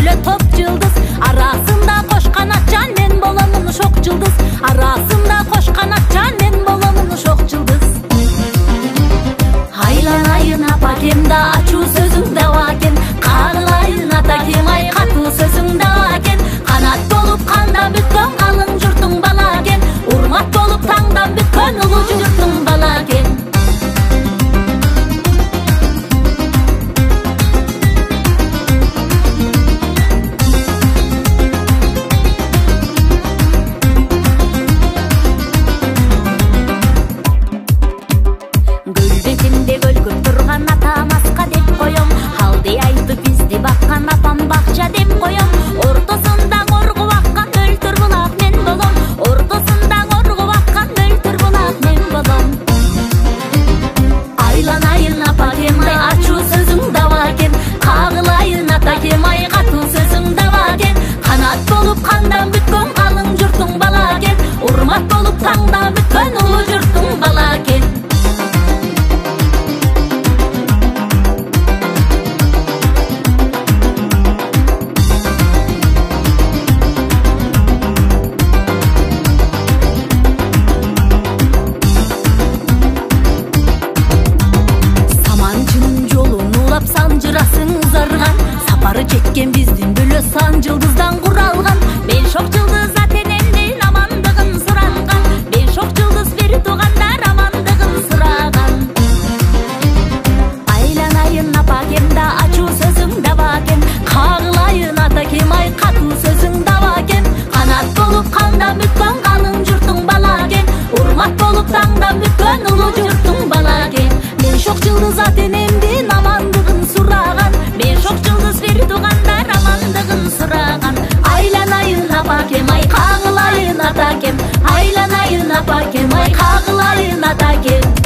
бөлө топ жылдыз. Арасында кош канат жан мен боломун шок жылдыз. Арасында кош канат жан мен боломун шок жылдыз. Айланайын апакем да ачуу сөзүң да бакен. Кагылайын атакем ай катуу сөзүң да бакен. Канат болуп кандан бүткөн калың журтуң бала экен. Урмат болуп таңдан бүткөн улуу журтуң бала экен. Гүлбетинде көлгөп турган атамаска деп коем. Халди айтып бизди баккан апам бакча деп коем. Ортосунда коргуп аккан мөлтүр булак мен болом. Ортосунда коргуп аккан мөлтүр булак мен болом. Айланайын апакем ай ачуу сөзүң да бакен. Кагылайын атакем ай катуу сөзүң да бакен. Канат болуп кандан бүткөн калың журтуң бала экен. Урмат болуп таңдан бүткөн улуу журтуң бала экен. Санжырасың узарган, сапары жеткен биздин бөлө сан жылдыздан куралган. Мен шок жылдыз ата-энемдин амандыгын суранган. Мен шок жылдыз бери туугандар амандыгын сураган. Айланайын апакем да ачуу сөзүң да бакен. Кагылайын атакем ай катуу сөзүң да бакен. Канат болуп кандан бүткөн калың журтуң бала экен. Урмат болуп таңдан бүткөн улуу журтуң бала экен. Мен шок жылдыз ата-энемдин амандыгын сураган. Мен шок жылдыз бери туугандар амандыгын сураган. Айланайын апакем ай кагылайын атакем. Айланайын апакем ай кагылайын атакем.